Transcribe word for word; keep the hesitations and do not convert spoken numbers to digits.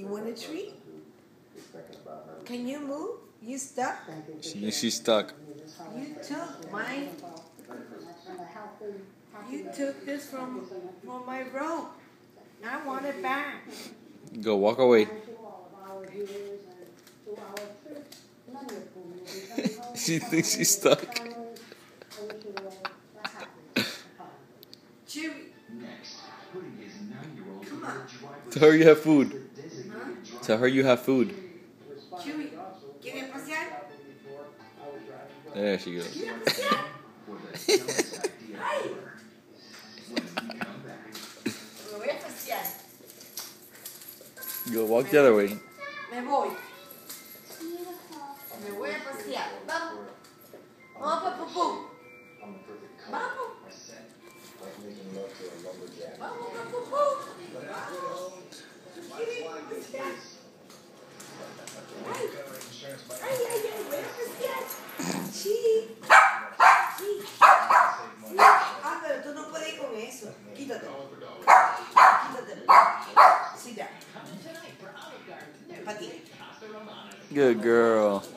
You want a treat? Can you move? You stuck? She, she's stuck. You took mine. You took this from, from my rope. I want it back. Go, walk away. She thinks she's stuck. Chuy. Come on. Tell her you have food. Huh? Tell her you have food. Chuy, ¿quiere pasear? There she goes. ¿Quiere pasear? Ay. Me voy a pasear. Go, walk the other way. Me voy. Me voy a pasear. Vamos. Vamos pa pupú. Vamos. Vamos pa pupú. Ay, ay, ay, ay, voy a pasear. Sí. Sí. Ah, pero tú no puedes ir con eso. Quítate. Quítate. Sit down. Para ti. Good girl.